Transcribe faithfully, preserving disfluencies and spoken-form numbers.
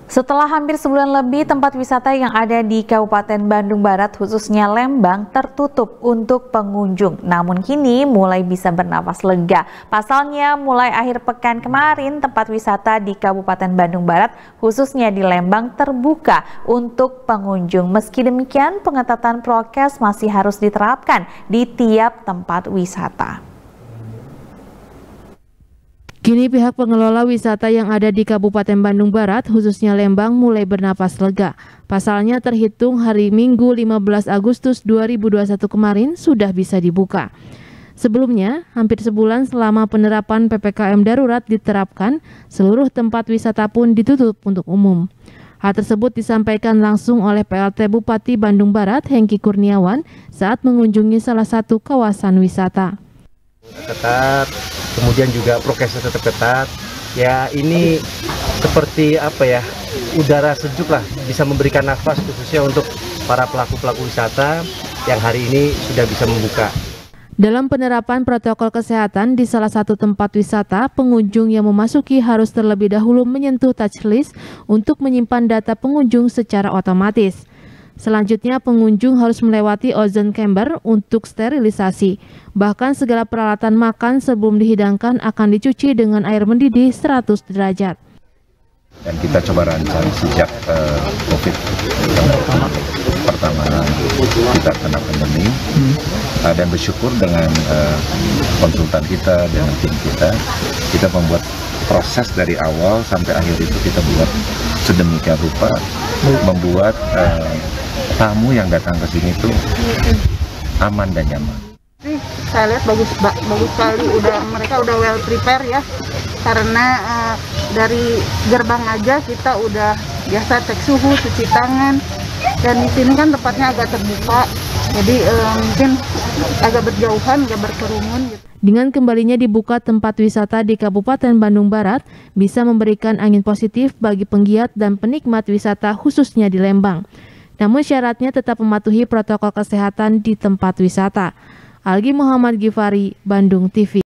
Setelah hampir sebulan lebih, tempat wisata yang ada di Kabupaten Bandung Barat, khususnya Lembang, tertutup untuk pengunjung. Namun kini mulai bisa bernapas lega. Pasalnya, mulai akhir pekan kemarin, tempat wisata di Kabupaten Bandung Barat, khususnya di Lembang, terbuka untuk pengunjung. Meski demikian, pengetatan prokes masih harus diterapkan di tiap tempat wisata. Kini pihak pengelola wisata yang ada di Kabupaten Bandung Barat, khususnya Lembang, mulai bernapas lega. Pasalnya terhitung hari Minggu lima belas Agustus dua ribu dua puluh satu kemarin sudah bisa dibuka. Sebelumnya, hampir sebulan selama penerapan P P K M darurat diterapkan, seluruh tempat wisata pun ditutup untuk umum. Hal tersebut disampaikan langsung oleh P L T Bupati Bandung Barat, Hengki Kurniawan, saat mengunjungi salah satu kawasan wisata. Ketat, kemudian juga prokesnya tetap ketat. Ya ini seperti apa ya, udara sejuk lah, bisa memberikan nafas khususnya untuk para pelaku-pelaku wisata yang hari ini sudah bisa membuka. Dalam penerapan protokol kesehatan di salah satu tempat wisata, pengunjung yang memasuki harus terlebih dahulu menyentuh touch list untuk menyimpan data pengunjung secara otomatis. Selanjutnya, pengunjung harus melewati ozone chamber untuk sterilisasi. Bahkan segala peralatan makan sebelum dihidangkan akan dicuci dengan air mendidih seratus derajat. Dan kita coba rancang sejak uh, COVID pertama kita kena pandemi, uh, dan bersyukur dengan uh, konsultan kita, dengan tim kita, kita membuat proses dari awal sampai akhir itu kita buat sedemikian rupa, membuat uh, tamu yang datang ke sini tuh aman dan nyaman. Saya lihat bagus bagus sekali, udah mereka udah well prepare ya, karena uh, dari gerbang aja kita udah biasa cek suhu, cuci tangan, dan di sini kan tempatnya agak terbuka, jadi uh, mungkin agak berjauhan, agak berkerumun gitu. Dengan kembalinya dibuka tempat wisata di Kabupaten Bandung Barat, bisa memberikan angin positif bagi penggiat dan penikmat wisata khususnya di Lembang. Namun syaratnya tetap mematuhi protokol kesehatan di tempat wisata. Algi Muhammad Gifari, Bandung T V.